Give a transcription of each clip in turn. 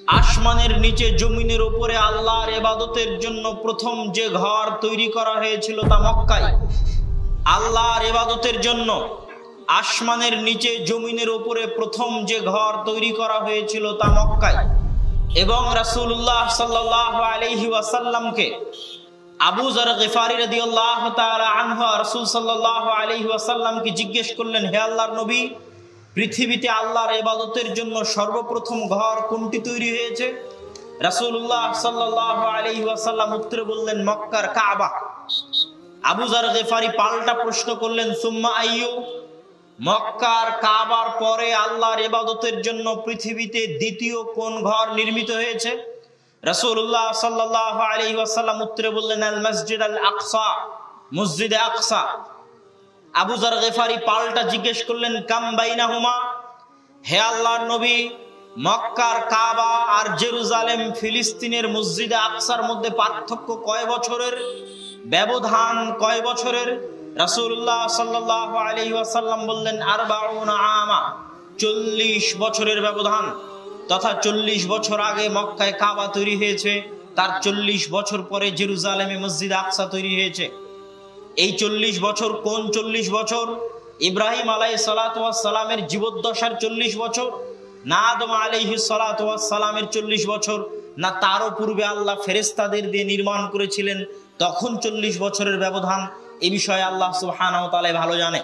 আসমানের নিচে জমিনের উপরে আল্লাহর ইবাদতের জন্য প্রথম যে ঘর তৈরি করা হয়েছিল তা মক্কায়। আল্লাহর ইবাদতের জন্য আসমানের নিচে জমিনের উপরে প্রথম যে ঘর তৈরি করা হয়েছিল তা মক্কায়। এবং রাসূলুল্লাহ সাল্লাল্লাহু আলাইহি ওয়াসাল্লামকে আবু যর গিফারি রাদিয়াল্লাহু তাআলা আনহু রাসূল সাল্লাল্লাহু আলাইহি ওয়াসাল্লামকে জিজ্ঞেস করলেন, হে আল্লাহর নবী, পৃথিবীতে আল্লাহর ইবাদতের জন্য সর্বপ্রথম ঘর কোনটি তৈরি হয়েছে? রাসূলুল্লাহ সাল্লাল্লাহু আলাইহি ওয়াসাল্লাম উত্তরে বললেন, মক্কার কাবা। আবু যর গিফারি পাল্টা প্রশ্ন করলেন, সুম্মা আইয়ু? মক্কার কাবার পরে আল্লাহর ইবাদতের জন্য পৃথিবীতে দ্বিতীয় কোন ঘর নির্মিত হয়েছে? রাসূলুল্লাহ সাল্লাল্লাহু আলাইহি ওয়াসাল্লাম উত্তরে বললেন, আল মসজিদ আল আকসা, মসজিদে আকসা। আবু যর গিফারি পাল্টা জিজ্ঞেস করলেন, কাম বাইনাহুমা? হে আল্লাহর নবী, মক্কার কাবা আর জেরুজালেম ফিলিস্তিনের মসজিদে আকসার মধ্যে পার্থক্য কয় বছরের, ব্যবধান কয় বছরের? রাসূলুল্লাহ সাল্লাল্লাহু আলাইহি ওয়াসাল্লাম বললেন, 40 আমা, 40 বছরের ব্যবধান। তথা 40 বছর আগে মক্কায় কাবা তৈরি হয়েছে, তার 40 বছর পরে জেরুজালেমে মসজিদ আকসা তৈরি হয়েছে। এই 40 বছর কোন 40 বছর? ইব্রাহিম আলাইহিস সালাতু ওয়াস সালামের জীবদ্দশার 40 বছর, না আদম আলাইহিস সালাতু ওয়াস সালামের 40 বছর, না তারও পূর্বে আল্লাহ ফেরেশতাদের দিয়ে নির্মাণ করেছিলেন তখন 40 বছরের ব্যবধান? এই বিষয়ে আল্লাহ সুবহানাহু ওয়া তাআলা ভালো জানে।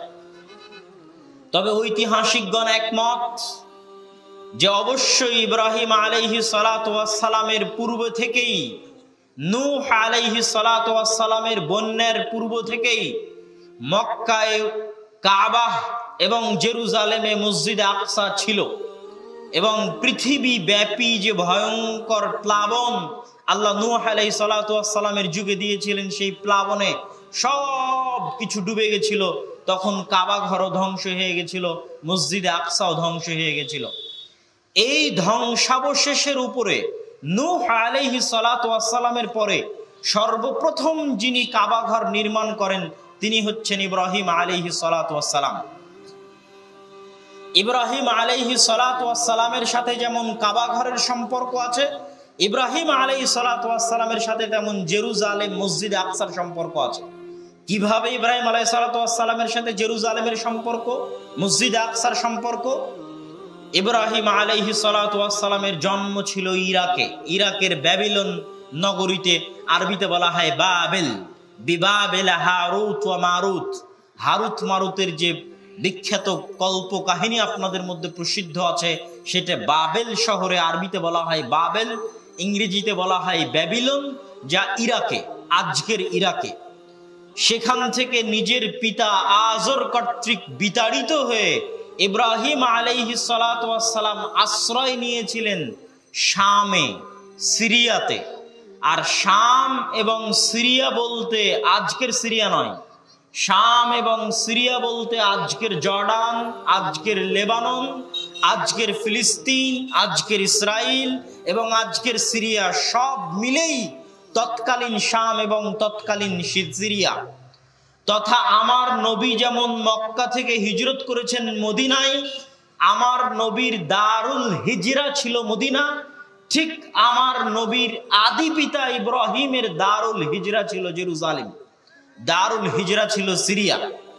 তবে ঐতিহাসিকগণ একমত যে অবশ্যই ইব্রাহিম আলাইহিস সালাতু ওয়াস সালামের পূর্ব থেকেই, নূহ আলাইহিস সালাতু ওয়াস সালামের বন্যার পূর্ব থেকেই মক্কায় কাবা এবং জেরুজালেমে মসজিদ আকসা ছিল। এবং পৃথিবী ব্যাপী যে ভয়ঙ্কর প্লাবন আল্লাহ নূহ আলাইহিস সালাতু ওয়াস সালামের যুগে দিয়েছিলেন, সেই প্লাবনে সব কিছু ডুবে গেছিল। তখন কাবা ঘরও ধ্বংস হয়ে গেছিল, মসজিদে আকসাও ধ্বংস হয়ে গেছিল। এই ধ্বংসাবশেষের উপরে নূহ আলাইহিস সালাতু ওয়াস সালামের পরে সর্বপ্রথম যিনি কাবা ঘর নির্মাণ করেন তিনি হচ্ছেন ইব্রাহিম আলাইহিস সালাতু ওয়াস সালাম। ইব্রাহিম আলাইহিস সালাতু ওয়াস সালামের সাথে যেমন কাবা ঘরের সম্পর্ক আছে, ইব্রাহিম আলাইহিস সালাতু ওয়াস সালামের সাথে তেমন জেরুজালেম মসজিদ আকসার সম্পর্ক আছে। কিভাবে ইব্রাহিম আলাইহিস সালাতু ওয়াস সালামের সাথে জেরুজালেমের সম্পর্ক, মসজিদ আকসার সম্পর্ক? ইব্রাহিম আলাইহিস সালাতু ওয়াস সালামের জন্ম ছিল ইরাকে, ইরাকের ব্যাবিলন নগরীতে। আরবিতে বলা হয় বাবেল, বিবাবেল হারুত ওয়া মারুত। হারুত মারুতের যে বিখ্যাত কল্প কাহিনী আপনাদের মধ্যে প্রসিদ্ধ আছে, সেটা বাবেল শহরে, আরবিতে বলা হয় বাবেল, ইংরেজিতে বলা হয় ব্যাবিলন, যা ইরাকে, আজকের ইরাকে। সেখান থেকে নিজের পিতা আজর কর্তৃক বিতাড়িত হয়ে ইব্রাহিম আলাইহিস সালাতু ওয়াস সালাম আশ্রয় নিয়েছিলেন শামে, সিরিয়াতে। আর শাম এবং সিরিয়া বলতে আজকের সিরিয়া নয়, শাম এবং সিরিয়া বলতে আজকের জর্ডান, আজকের লেবানন, আজকের ফিলিস্তিন, আজকের ইসরায়েল এবং আজকের সিরিয়া সব মিলেই তৎকালীন শাম এবং তৎকালীন সিরিয়া। তথা আমার নবী যেমন মক্কা থেকে হিজরত করেছেন মদিনায়, আমার নবীর দারুল হিজরা ছিল মদিনা, ঠিক আমার নবীর আদি পিতা ইব্রাহিমের দারুল হিজরা ছিল জেরুজালেম, দারুল হিজরা ছিল সিরিয়া।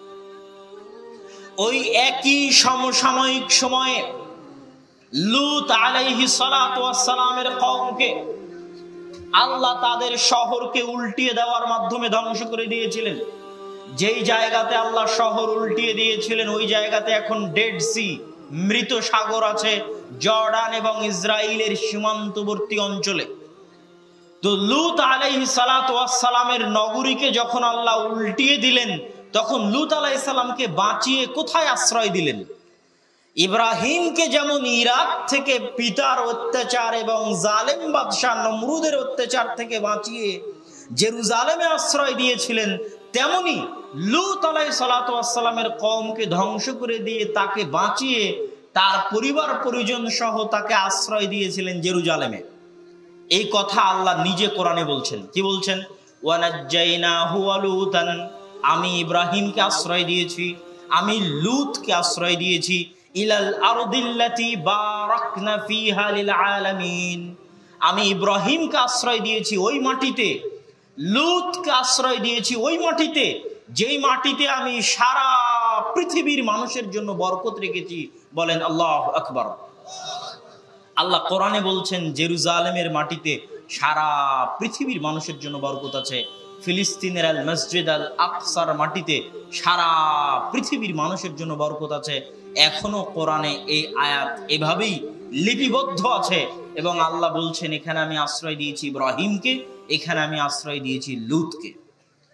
ওই একই সমসাময়িক সময়ে লূত আলাইহিস সালাতু ওয়াস সালামের কওমকে আল্লাহ তাদের শহরকে উল্টিয়ে দেওয়ার মাধ্যমে ধ্বংস করে দিয়েছিলেন। যেই জায়গাতে আল্লাহ শহর উল্টিয়ে দিয়েছিলেন ওই জায়গাতে এখন ডেড সি, মৃত সাগর আছে, জর্ডান এবং ইসরায়েলের সীমান্তবর্তী অঞ্চলে। তো লূত আলাইহিস সালাতু ওয়াস সালামের নগরীকে যখন আল্লাহ উল্টিয়ে দিলেন, তখন লূত আলাইহিস সালামকে বাঁচিয়ে কোথায় আশ্রয় দিলেন? ইব্রাহিমকে যেমন ইরাক থেকে পিতার অত্যাচার এবং জালেম বাদশাহ নমরুদের অত্যাচার থেকে বাঁচিয়ে জেরুজালেমে আশ্রয় দিয়েছিলেন, তেমনি লূত আলাইহিস সালাতু ওয়াস সালামের কওমকে ধ্বংস করে দিয়ে তাকে বাঁচিয়ে তার পরিবার পরিজন সহ তাকে আশ্রয় দিয়েছিলেন জেরুজালেমে। এই কথা আল্লাহ নিজে কোরআনে বলছেন। কি বলছেন? ওয়ানাজ্জাইনাহু ওয়া লূতান, আমি ইব্রাহিমকে আশ্রয় দিয়েছি, আমি লূতকে আশ্রয় দিয়েছি। ইলাল আরদিল্লাতি বারাকনা ফিহা লিল আলামিন। আমি ইব্রাহিমকে আশ্রয় দিয়েছি ওই মাটিতে, লূতকে আশ্রয় দিয়েছি ওই মাটিতে, যেই মাটিতে আমি সারা পৃথিবীর মানুষের জন্য বরকত রেখেছি। বলেন আল্লাহু আকবার। আল্লাহ কোরআনে বলছেন জেরুজালেমের মাটিতে সারা পৃথিবীর মানুষের জন্য বরকত আছে। ফিলিস্তিনের আল মসজিদ আল আকসার মাটিতে সারা পৃথিবীর মানুষের জন্য বরকত আছে। এখনো কোরআনে এই আয়াত এভাবেই লিপিবদ্ধ আছে এবং আল্লাহ বলছেন এখানে আমি আশ্রয় দিয়েছি ইব্রাহিমকে, এখানে আমি আশ্রয় দিয়েছি লূতকে।